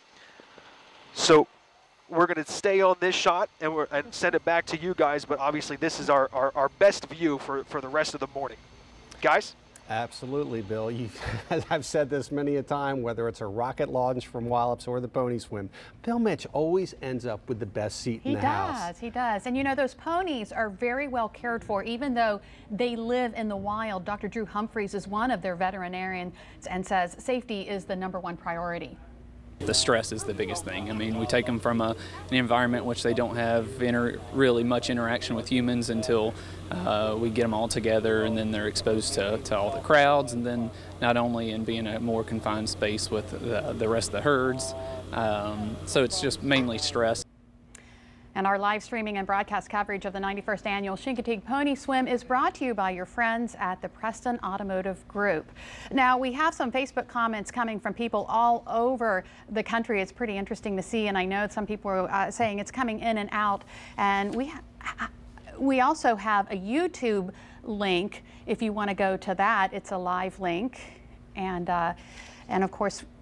C: So we're going to stay on this shot and, we're, and send it back to you guys, but obviously this is our, our, our best view for, for the rest of the morning. Guys?
A: Absolutely, Bill. You've, I've said this many a time, whether it's a rocket launch from Wallops or the pony swim, Bill Mitch always ends up with the best seat in the house.
B: He does, he does. And you know, those ponies are very well cared for, even though they live in the wild. Doctor Drew Humphreys is one of their veterinarians and says safety is the number one priority.
M: The stress is the biggest thing. I mean, we take them from a, an environment which they don't have inter, really much interaction with humans until uh, we get them all together, and then they're exposed to, to all the crowds, and then not only in being a more confined space with the, the rest of the herds. Um, so it's just mainly stress.
B: And our live streaming and broadcast coverage of the ninety-first Annual Chincoteague Pony Swim is brought to you by your friends at the Preston Automotive Group. Now, we have some Facebook comments coming from people all over the country. It's pretty interesting to see, and I know some people are uh, saying it's coming in and out. And we, ha we also have a YouTube link if you want to go to that. It's a live link. And, uh, and of course,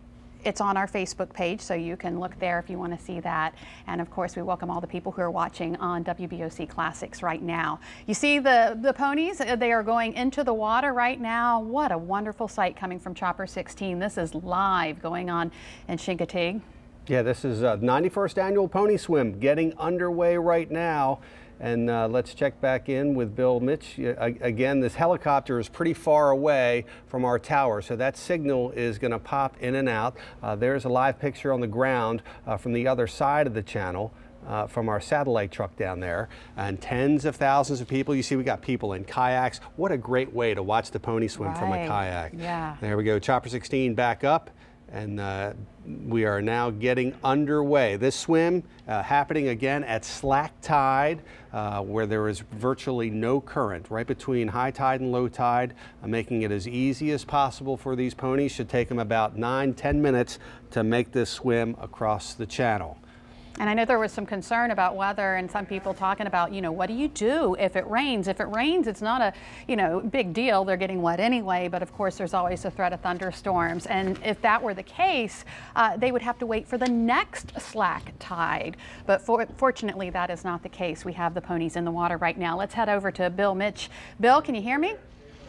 B: it's on our Facebook page, so you can look there if you want to see that. And of course, we welcome all the people who are watching on W B O C Classics right now. You see the, the ponies, they are going into the water right now. What a wonderful sight coming from Chopper sixteen. This is live going on in Chincoteague.
A: Yeah, this is uh, ninety-first Annual Pony Swim getting underway right now. And uh, let's check back in with Bill Mitch. Uh, again, this helicopter is pretty far away from our tower, so that signal is going to pop in and out. Uh, there's a live picture on the ground uh, from the other side of the channel. Uh, from our satellite truck down there, and tens of thousands of people. You see, we got people in kayaks. What a great way to watch the pony swim
B: right.
A: from a kayak.
B: Yeah.
A: There we go, Chopper sixteen back up, and uh, we are now getting underway. This swim uh, happening again at slack tide, uh, where there is virtually no current, right between high tide and low tide, uh, making it as easy as possible for these ponies. Should take them about nine, ten minutes to make this swim across the channel.
B: And I know there was some concern about weather and some people talking about, you know, what do you do if it rains? If it rains, it's not a, you know, big deal. They're getting wet anyway. But of course, there's always a threat of thunderstorms. And if that were the case, uh, they would have to wait for the next slack tide. But for, fortunately, that is not the case. We have the ponies in the water right now. Let's head over to Bill Mitch. Bill, can you hear me?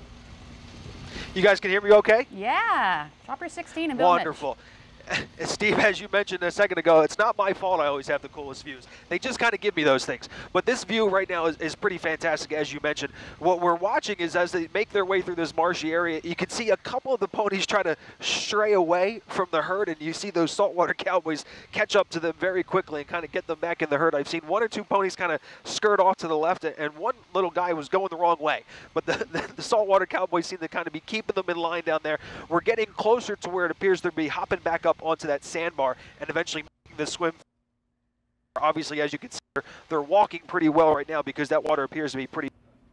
C: You guys can hear me okay?
B: Yeah. Chopper sixteen and Bill
C: Wonderful.
B: Mitch.
C: Steve, as you mentioned a second ago, it's not my fault I always have the coolest views. They just kind of give me those things. But this view right now is, is pretty fantastic, as you mentioned. What we're watching is as they make their way through this marshy area, you can see a couple of the ponies try to stray away from the herd, and you see those saltwater cowboys catch up to them very quickly and kind of get them back in the herd. I've seen one or two ponies kind of skirt off to the left, and one little guy was going the wrong way. But the, the, the saltwater cowboys seem to kind of be keeping them in line down there. We're getting closer to where it appears to be hopping back up onto that sandbar and eventually making the swim. Obviously, as you can see, they're walking pretty well right now because that water appears to be pretty.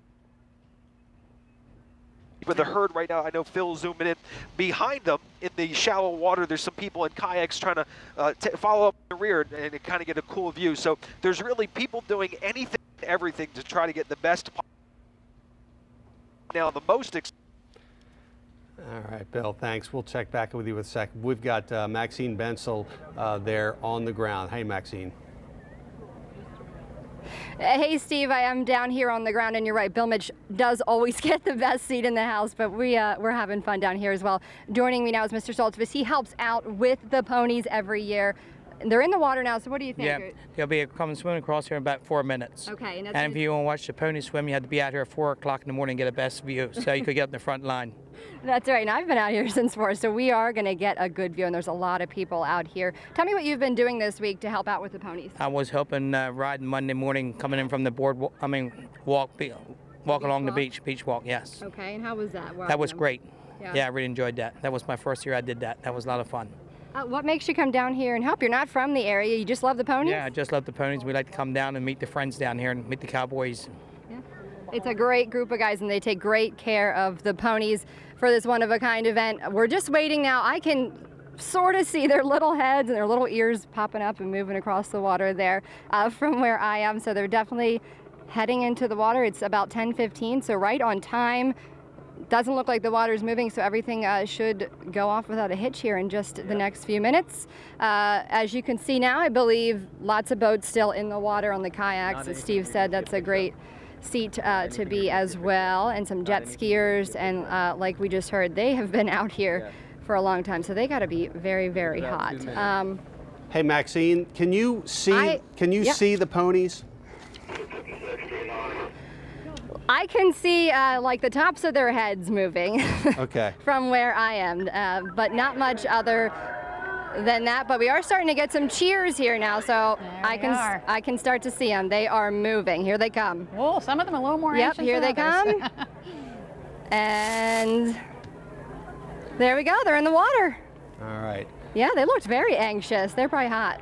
C: With the herd right now, I know Phil's zooming in behind them in the shallow water. There's some people in kayaks trying to uh, t follow up the rear and, and kind of get a cool view. So there's really people doing anything and everything to try to get the best. Now the most.
A: All right, Bill, thanks. We'll check back with you in a sec. We've got uh, Maxine Bensel uh, there on the ground. Hey, Maxine.
D: Hey, Steve, I am down here on the ground, and you're right. Bill Mitch does always get the best seat in the house, but we, uh, we're having fun down here as well. Joining me now is Mister Saltzvis. He helps out with the ponies every year. They're in the water now, so what do you think?
O: Yeah, they'll be coming swimming across here in about four minutes.
D: Okay. And, that's
O: and if you want to watch the pony swim, you have to be out here at four o'clock in the morning and get a best view, so you could get in the front line.
D: That's right, and I've been out here since four, so we are going to get a good view, and there's a lot of people out here. Tell me what you've been doing this week to help out with the ponies.
O: I was helping uh, riding Monday morning, coming in from the board, I mean, walk, walk along
D: walk?
O: the beach, beach walk, yes.
D: Okay, and how was that?
O: That was
D: them?
O: great.
D: Yeah.
O: yeah, I really enjoyed that. That was my first year I did that. That was a lot of fun.
D: Uh, what makes you come down here and help? You're not from the area, you just love the ponies?
O: Yeah, I just love the ponies. We like to come down and meet the friends down here and meet the cowboys.
D: Yeah. It's a great group of guys, and they take great care of the ponies for this one-of-a-kind event. We're just waiting now. I can sort of see their little heads and their little ears popping up and moving across the water there uh, from where I am, so they're definitely heading into the water. It's about ten fifteen, so right on time. Doesn't look like the water's moving, so everything uh, should go off without a hitch here in just the next few minutes. Uh, as you can see now, I believe lots of boats still in the water on the kayaks. As Steve said, that's a great seat uh, to be as well, and some jet skiers, and uh, like we just heard, they have been out here for a long time, so they got to be very, very hot. Um,
A: hey, Maxine, can you see?
D: I,
A: can you
D: yep.
A: see the ponies?
D: I can see uh, like the tops of their heads moving
A: okay.
D: from where I am, uh, but not much other than that. But we are starting to get some cheers here now, so I can
B: are.
D: I can start to see them. They are moving. Here they come.
B: Oh, some of them a little more
D: Yep,
B: anxious
D: here they
B: than
D: come. And there we go. They're in the water.
A: All right.
D: Yeah, they looked very anxious. They're probably hot.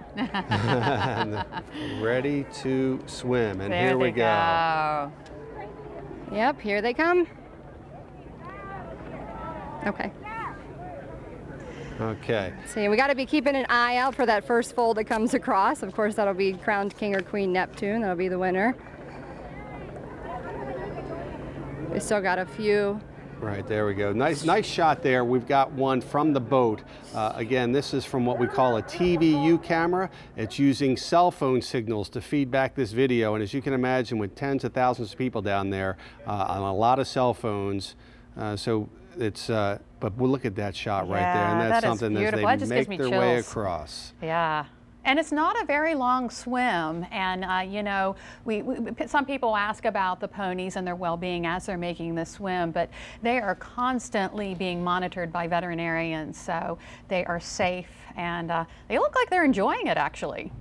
A: Ready to swim, and
B: there
A: here we
B: they
A: go.
B: go.
D: Yep, here they come. Okay.
A: Okay.
D: See, we got to be keeping an eye out for that first foal that comes across. Of course, that'll be crowned King or Queen Neptune. That'll be the winner. We still got a few
A: Right, there we go. Nice, nice shot there. We've got one from the boat. Uh, again, this is from what we call a T V U camera. It's using cell phone signals to feed back this video. And as you can imagine, with tens of thousands of people down there uh, on a lot of cell phones, uh, so it's. Uh, but we'll look at that shot right
B: yeah,
A: there, and that's
B: that
A: something
B: as
A: they
B: that just
A: make
B: gives me
A: their
B: chills.
A: way across.
B: Yeah. And it's not a very long swim, and uh, you know, we, we some people ask about the ponies and their well-being as they're making the swim, but they are constantly being monitored by veterinarians, so they are safe, and uh, they look like they're enjoying it, actually.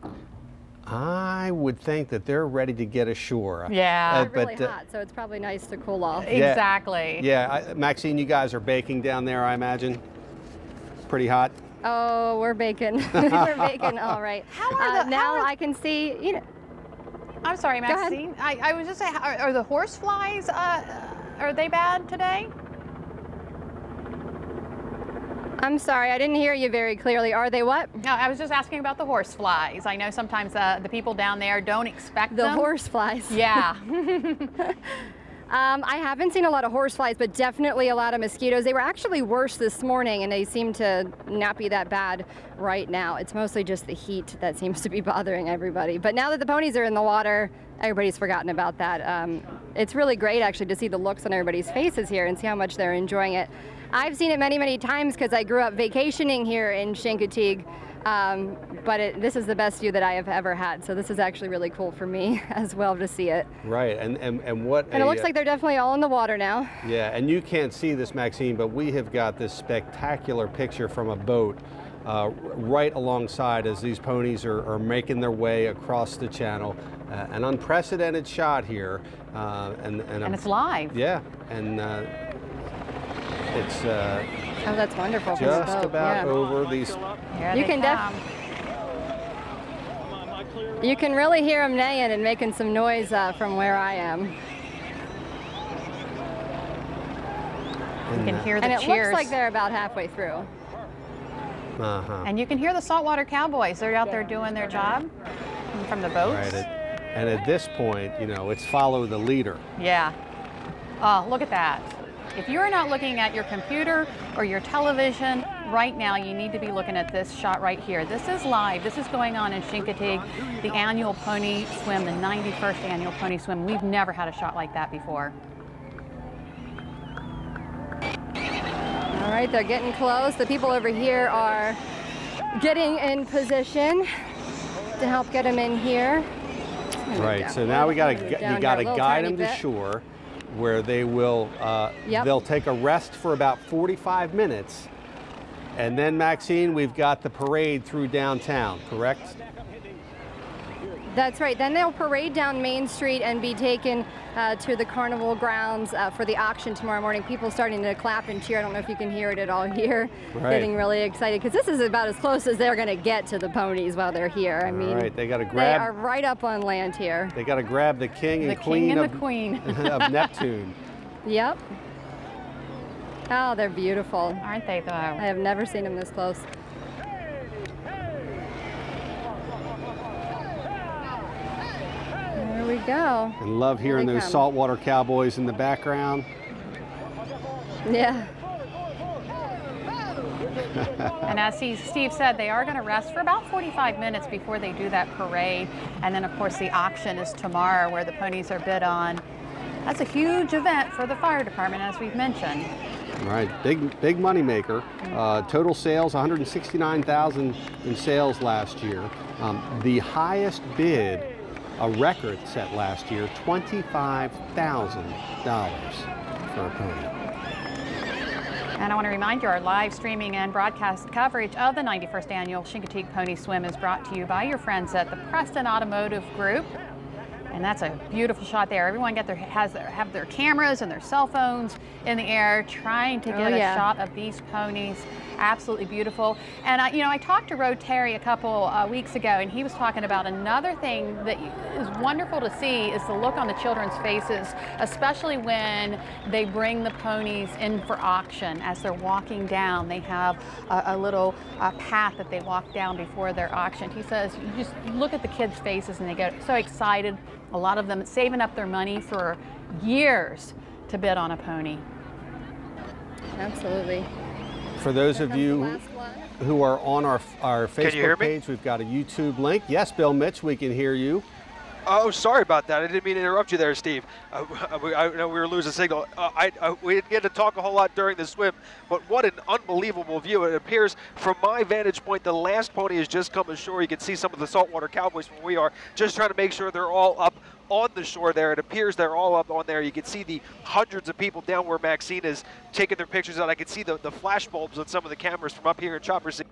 A: I would think that they're ready to get ashore.
B: Yeah.
D: It's really
A: but, uh,
D: hot, so it's probably nice to cool off.
A: Yeah,
B: exactly.
A: Yeah, I, Maxine, you guys are baking down there, I imagine. Pretty hot.
D: Oh, we're baking. We're baking, all right.
B: How are
D: uh,
B: the,
D: now
B: how are,
D: I can see, you know.
B: I'm sorry, Maxine. I, I was just saying, are, are the horse flies, uh, are they bad today?
D: I'm sorry, I didn't hear you very clearly. Are they what?
B: No, I was just asking about the horse flies. I know sometimes uh, the people down there don't expect
D: the
B: them.
D: The horse flies.
B: Yeah.
D: Um, I haven't seen a lot of horseflies, but definitely a lot of mosquitoes. They were actually worse this morning, and they seem to not be that bad right now. It's mostly just the heat that seems to be bothering everybody. But now that the ponies are in the water, everybody's forgotten about that. Um, it's really great, actually, to see the looks on everybody's faces here and see how much they're enjoying it. I've seen it many, many times because I grew up vacationing here in Chincoteague. Um, but it, this is the best view that I have ever had, so this is actually really cool for me as well to see it.
A: Right, and, and, and what
D: And
A: a,
D: it looks like they're definitely all in the water now.
A: Yeah, and you can't see this, Maxine, but we have got this spectacular picture from a boat uh, right alongside as these ponies are, are making their way across the channel. Uh, an unprecedented shot here. Uh, and, and,
B: and
A: a,
B: it's live.
A: Yeah, and uh, it's uh,
D: oh, that's wonderful.
A: Just
D: boat.
A: about
D: yeah.
A: over these.
B: Here
D: you
B: they
D: can
B: come.
D: You can really hear them neighing and making some noise uh, from where I am.
B: You can hear the
D: and it
B: cheers.
D: looks like they're about halfway through.
A: Uh-huh.
B: And you can hear the saltwater cowboys. They're out there doing their job from the boats.
A: Right, at, and at this point, you know, it's follow the leader.
B: Yeah. Oh, look at that. If you're not looking at your computer or your television right now, you need to be looking at this shot right here. This is live. This is going on in Chincoteague, the annual pony swim, the ninety-first annual pony swim. We've never had a shot like that before.
D: All right, they're getting close. The people over here are getting in position to help get them in here.
A: Right, so now we got to you got to guide them to shore, where they will uh,
D: yep.
A: they'll take a rest for about forty-five minutes, and then Maxine, we've got the parade through downtown, correct?
D: That's right. Then they'll parade down Main Street and be taken uh, to the carnival grounds uh, for the auction tomorrow morning. People starting to clap and cheer. I don't know if you can hear it at all here.
A: Right.
D: Getting really excited because this is about as close as they're going to get to the ponies while they're here. I mean,
A: right. They got to grab.
D: They are right up on land here.
A: They got to grab the king and
B: the
A: queen
B: king and
A: of,
B: the queen
A: of Neptune.
D: Yep. Oh, they're beautiful.
B: Aren't they, though?
D: I have never seen them this close. There we go.
A: And love hearing those
D: come.
A: saltwater cowboys in the background.
D: Yeah.
B: And as Steve said, they are going to rest for about forty-five minutes before they do that parade. And then, of course, the auction is tomorrow where the ponies are bid on. That's a huge event for the fire department, as we've mentioned.
A: Right, big big money maker. Uh, total sales, one hundred sixty-nine thousand in sales last year. Um, the highest bid, a record set last year, twenty-five thousand dollars for a pony.
B: And I want to remind you, our live streaming and broadcast coverage of the ninety-first annual Chincoteague Pony Swim is brought to you by your friends at the Preston Automotive Group. And that's a beautiful shot there. Everyone get their, has their, have their cameras and their cell phones in the air trying to get
D: oh, yeah.
B: a shot of these ponies. Absolutely beautiful. And, uh, you know, I talked to Rotary a couple uh, weeks ago, and he was talking about another thing that is wonderful to see is the look on the children's faces, especially when they bring the ponies in for auction. As they're walking down, they have a, a little uh, path that they walk down before they're auctioned. He says, you just look at the kids' faces and they get so excited. A lot of them saving up their money for years to bid on a pony.
D: Absolutely.
A: For those of you who are on our, our
C: Can you hear
A: Facebook
C: me?
A: page, we've got a YouTube link. Yes, Bill Mitch, we can hear you.
C: Oh, sorry about that. I didn't mean to interrupt you there, Steve. Uh, I, I know we were losing signal. Uh, I, I, we didn't get to talk a whole lot during the swim, but what an unbelievable view. It appears from my vantage point, the last pony has just come ashore. You can see some of the saltwater cowboys from where we are, just trying to make sure they're all up on the shore there. It appears they're all up on there. You can see the hundreds of people down where Maxine is taking their pictures out. I can see the, the flash bulbs on some of the cameras from up here in Chopper sixteen.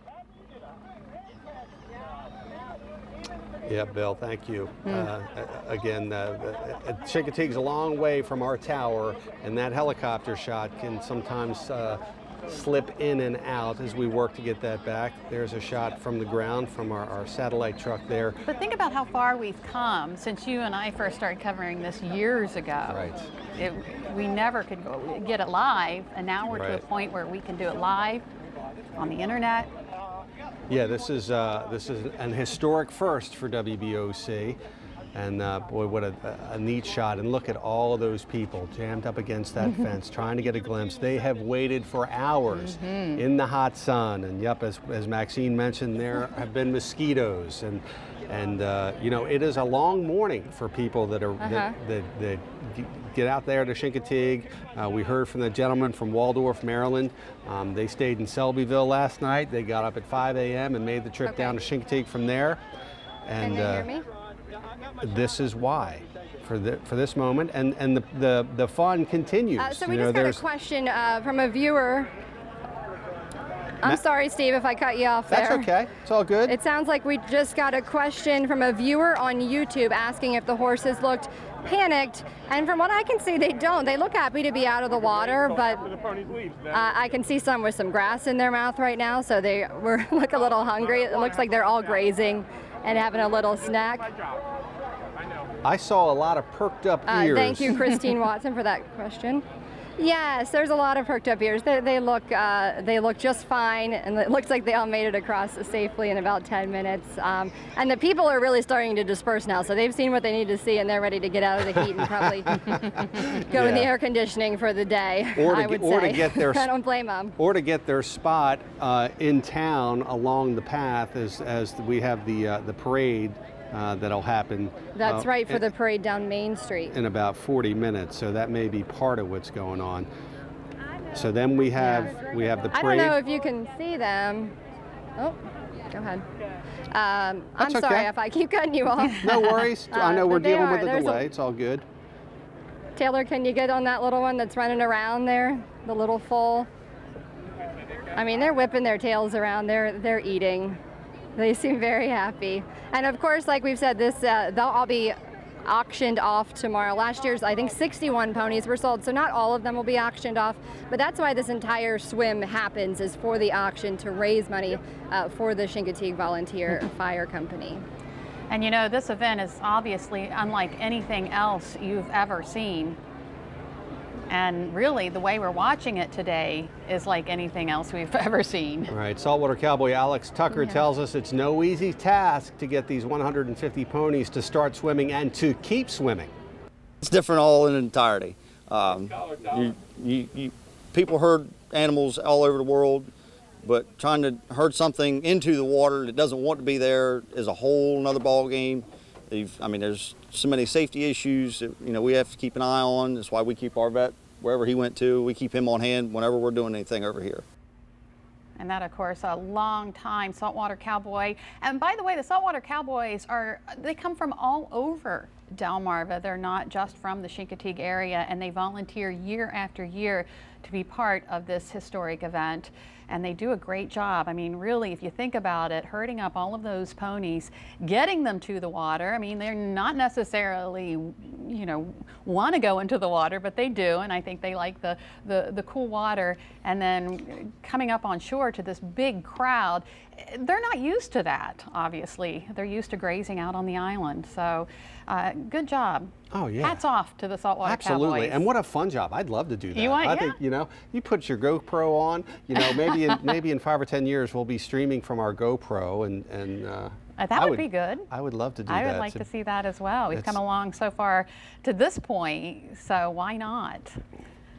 A: Yeah, Bill, thank you.
D: Mm.
A: Uh, again, uh, Chincoteague's a long way from our tower, and that helicopter shot can sometimes uh, slip in and out as we work to get that back. There's a shot from the ground from our, our satellite truck there.
B: But think about how far we've come since you and I first started covering this years ago.
A: Right.
B: It, we never could go, get it live, and now we're
A: Right.
B: to a point where we can do it live on the internet.
A: Yeah, this is uh, this is an historic first for W B O C, and uh, boy, what a, a neat shot! And look at all those people jammed up against that fence, trying to get a glimpse. They have waited for hours
B: Mm-hmm.
A: in the hot sun, and yep, as, as Maxine mentioned, there have been mosquitoes, and and uh, you know, it is a long morning for people that are
B: Uh-huh.
A: that, that, that get out there to Chincoteague. Uh, we heard from the gentleman from Waldorf, Maryland. Um, they stayed in Selbyville last night. They got up at five A M and made the trip
D: Okay.
A: down to Chincoteague from there. And
D: Can they
A: uh,
D: hear me?
A: this is why, for the, for this moment, and and the the, the fun continues.
D: Uh, so we
A: You know,
D: just got a
A: there's-
D: question uh, from a viewer. I'm
A: Ma-
D: sorry, Steve, if I cut you off
A: That's
D: there.
A: okay. It's all good.
D: It sounds like we just got a question from a viewer on YouTube asking if the horses looked panicked, and from what I can see, they don't. They look happy to be out of the water, but uh, I can see some with some grass in their mouth right now, so they were look a little hungry. It looks like they're all grazing and having a little snack.
A: I saw a lot of perked up
D: Uh,
A: ears.
D: thank you, Christine Watson, for that question. Yes, there's a lot of perked up ears. They, they look uh, they look just fine, and it looks like they all made it across safely in about ten minutes. Um, and the people are really starting to disperse now, so they've seen what they need to see, and they're ready to get out of the heat and probably go in the
A: Yeah.
D: air conditioning for the day.
A: Or to
D: I would
A: get- or to
D: say.
A: get their
D: I don't blame them.
A: Or to get their spot uh, in town along the path as, as we have the uh, the parade uh, that'll happen.
D: That's
A: uh,
D: right, for
A: in,
D: the parade down Main Street.
A: in about forty minutes. So that may be part of what's going on. So then we have we have the
D: I
A: parade.
D: don't know if you can see them. Oh, go ahead. Um, I'm
A: That's
D: sorry
A: okay.
D: if I keep cutting you off.
A: No worries. I know
D: Uh,
A: we're
D: but they
A: dealing
D: are.
A: with a
D: There's
A: delay. It's all good.
D: Taylor, can you get on that little one that's running around there, the little foal? I mean, they're whipping their tails around. They're they're eating. They seem very happy. And of course, like we've said, this uh, they'll all be auctioned off tomorrow. Last year's, I think, sixty-one ponies were sold, so not all of them will be auctioned off. But that's why this entire swim happens, is for the auction to raise money uh, for the Chincoteague Volunteer Fire Company.
B: And you know, this event is obviously unlike anything else you've ever seen. And really, the way we're watching it today is like anything else we've ever seen.
A: All right, saltwater cowboy Alex Tucker
B: Yeah.
A: tells us it's no easy task to get these one hundred fifty ponies to start swimming and to keep swimming.
P: It's different all in entirety. Um, you, you, you, people herd animals all over the world, but trying to herd something into the water that doesn't want to be there is a whole nother ball game. You've, I mean, there's so many safety issues that, you know, we have to keep an eye on. That's why we keep our vet wherever he went to. We keep him on hand whenever we're doing anything over here.
B: And that, of course, a long time saltwater cowboy. And by the way, the saltwater cowboys are, they come from all over Delmarva. They're not just from the Chincoteague area, and they volunteer year after year to be part of this historic event. And they do a great job. I mean, really, if you think about it, herding up all of those ponies, getting them to the water. I mean, they're not necessarily, you know, want to go into the water, but they do. And I think they like the, the, the cool water. And then coming up on shore to this big crowd, they're not used to that, obviously. They're used to grazing out on the island. So uh, good job.
A: Oh, yeah.
B: Hats off to the saltwater
A: Absolutely,
B: cowboys.
A: and what a fun job! I'd love to do that.
B: You want-
A: I
B: yeah.
A: think, you know, you put your GoPro on. You know, maybe in maybe in five or ten years we'll be streaming from our GoPro, and and uh,
B: Uh, that
A: I
B: would, be good.
A: I would love to do
B: I
A: that.
B: would like
A: So
B: to see that as well. We've
A: it's-
B: come along so far to this point, so why not?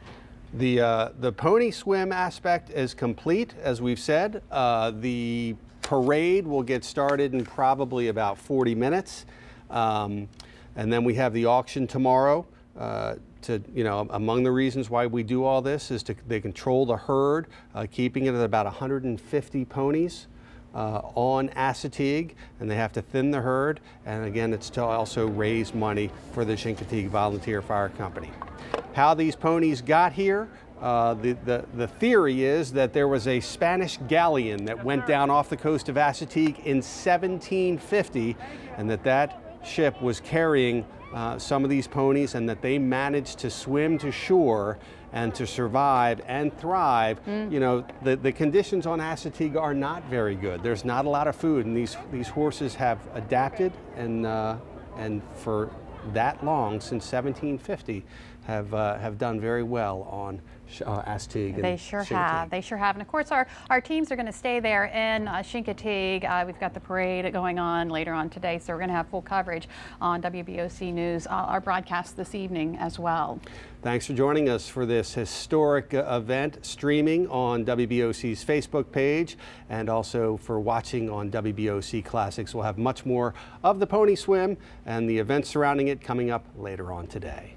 A: The, uh, the pony swim aspect is complete, as we've said. Uh, the parade will get started in probably about forty minutes. Um, and then we have the auction tomorrow. Uh, to, you know, among the reasons why we do all this is to they control the herd, uh, keeping it at about one hundred fifty ponies uh, on Chincoteague, and they have to thin the herd. And again, it's to also raise money for the Chincoteague Volunteer Fire Company. How these ponies got here, uh, the, the, the theory is that there was a Spanish galleon that went down off the coast of Chincoteague in seventeen fifty, and that that ship was carrying uh, some of these ponies, and that they managed to swim to shore and to survive and thrive. Mm. You know, the, the conditions on Chincoteague are not very good. There's not a lot of food, and these, these horses have adapted, and, uh, and for that long, since seventeen fifty, have uh, have done very well on uh, Chincoteague.
B: They sure have. They sure have. And of course, our, our teams are going to stay there in uh, Chincoteague. Uh, we've got the parade going on later on today, so we're going to have full coverage on W B O C News, uh, our broadcast this evening as well.
A: Thanks for joining us for this historic uh, event, streaming on W B O C's Facebook page, and also for watching on W B O C Classics. We'll have much more of the pony swim and the events surrounding it coming up later on today.